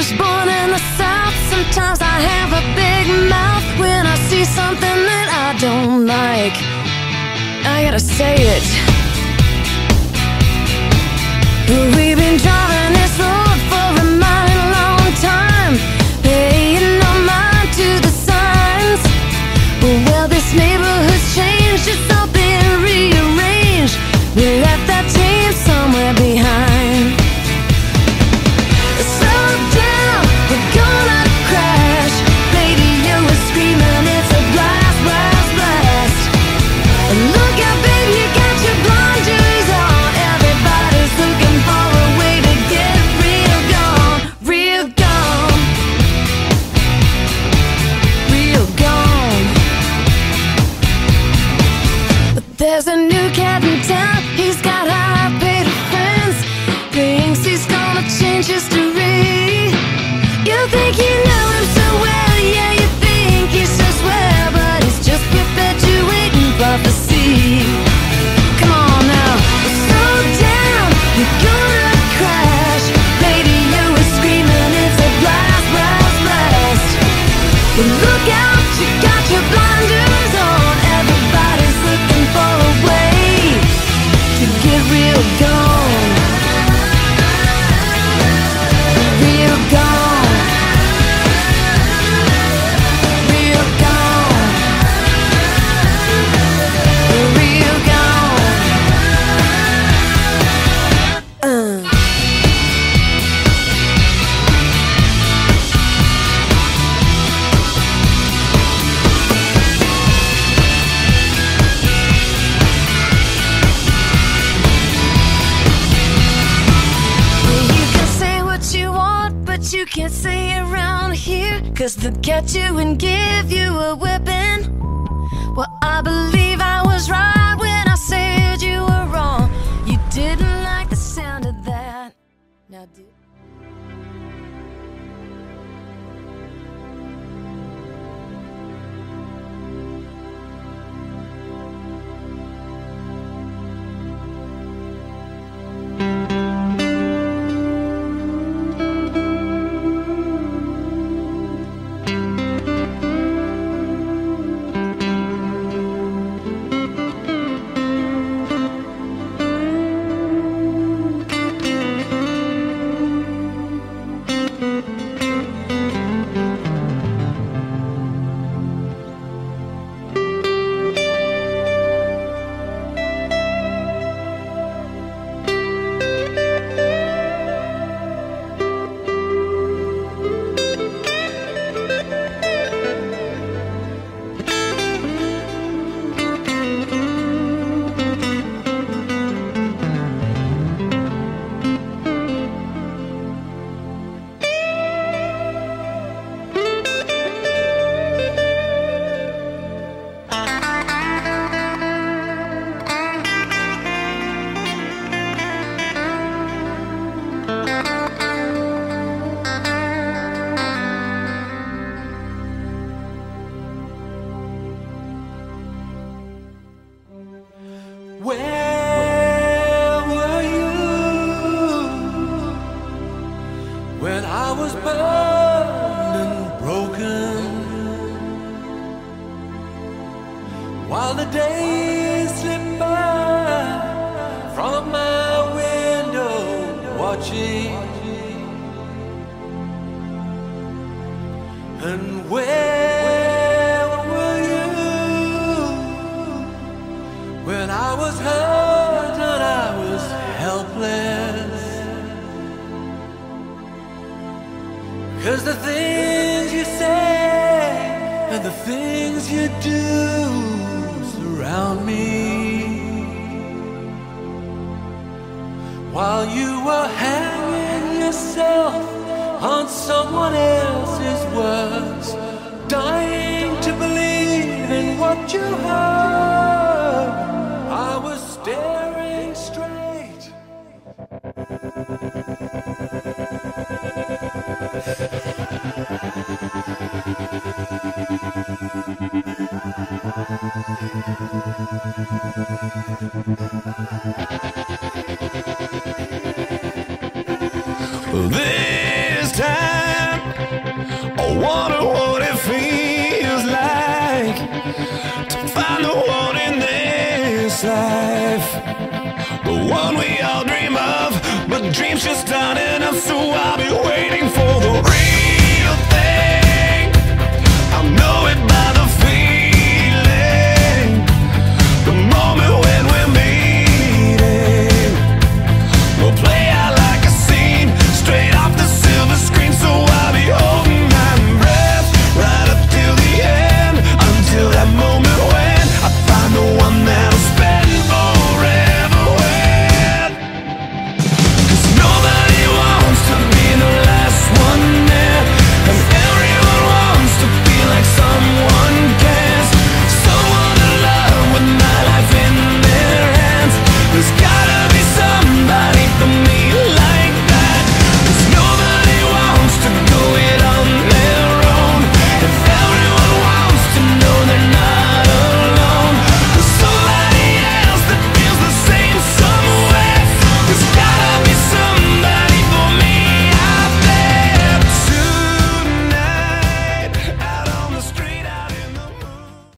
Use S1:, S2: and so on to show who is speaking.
S1: was born in the South. Sometimes I have a big mouth when I see something that I don't like. I gotta say it. We've been driving this road for a mighty long time, paying no mind to the signs. Well, this neighborhood's changed, it's all been rearranged. We left that team somewhere behind. Slow down, we're gonna crash. Radio is screaming, it's a blast, blast, blast. Look out, baby, you got your blinders on. Everybody's looking for a way to get real gone, real gone, real gone. But there's a new cat in town, he's got high-paid friends. Thinks he's gonna change history. You think you know him so well, yeah, you think he's so swell, but he's just perpetuating prophecy. Come on now, slow down, you're gonna crash. Radio is screaming, it's a blast, blast, blast. But look out, you got your blinders on. Everybody's looking for a way to get real gone, real gone, real gone, real gone. You can say what you want, but you can't say it around here, 'cause they'll get you and give you a whipping. Well, I believe I was right when I said you were wrong. You didn't like the sound of that. Now do.
S2: Where were you when I was burned and broken? While the days slipped by from my window, watching. And where were you when I was hurt and I was helpless? 'Cause the things you say and the things you do surround me. While you were hanging yourself on someone else's words, dying to believe in what you heard, I was staring straight.
S3: This time wonder what it feels like to find the one in this life, the one we all dream of, but dreams just aren't enough, so I'll be waiting.